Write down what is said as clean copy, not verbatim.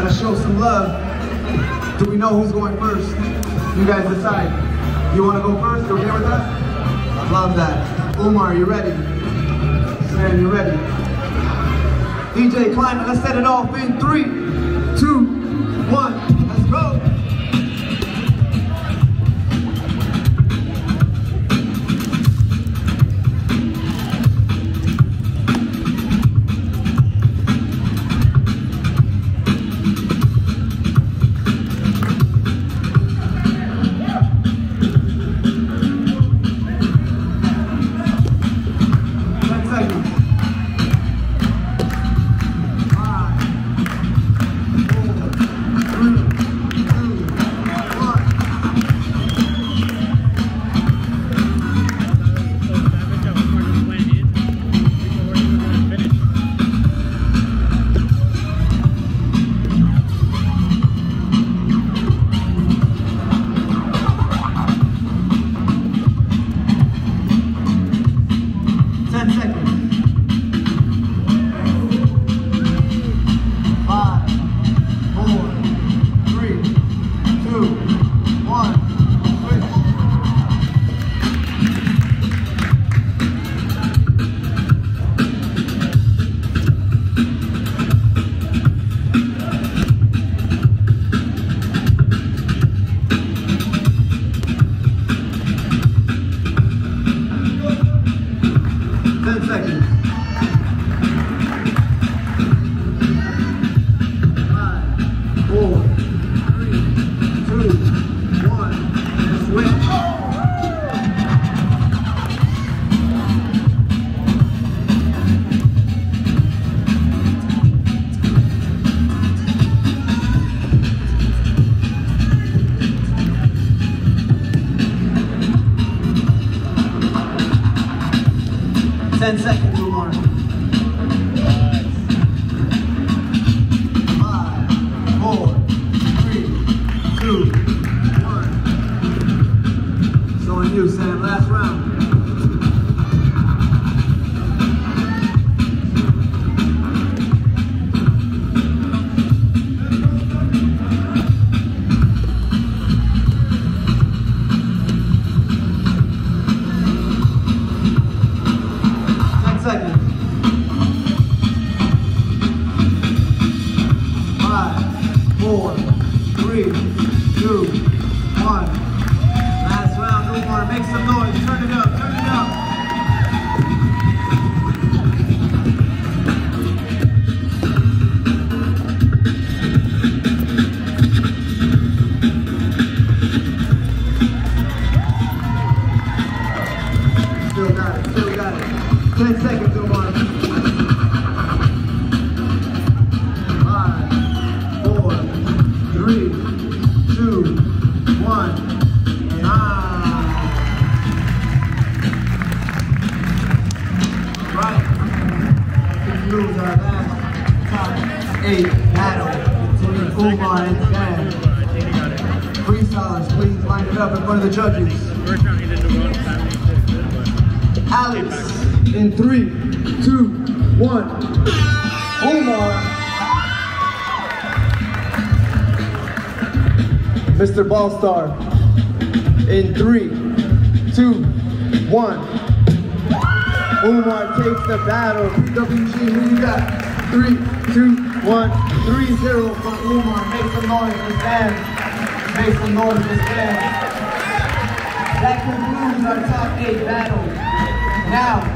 Gotta show some love. Do we know who's going first? You guys decide. You want to go first? You okay with that? I love that. Umar, you ready? Sam, you ready? DJ Climate, let's set it off in 3, 2, 1. Let's go. 10 seconds. 5, 4, 3, 2, 1. Switch. 10 seconds. 5, 4, 3, 2, 1. And switch. 10 seconds, Umar. 5, 4, 3, 2, 1. So on you, Sam. Last round. Seconds. 5, 4, 3, 2, 1. Last round, Umar. Make some noise. Turn it up. Turn it up. Still got it. Still got it. 10 seconds, Umar. 5, 4, 3, 2, 1. Right. That concludes our last top 8 battle between Umar and Dan. Freestylers, please line it up in front of the judges. Alex. In 3, 2, 1. Umar. Mr. Ballstar. In 3, 2, 1. Umar takes the battle. PWG, who you got? 3, 2, 1. 3-0 for Umar. Make some noise for Dan. Make some noise for Dan. That concludes our top 8 battle. Now,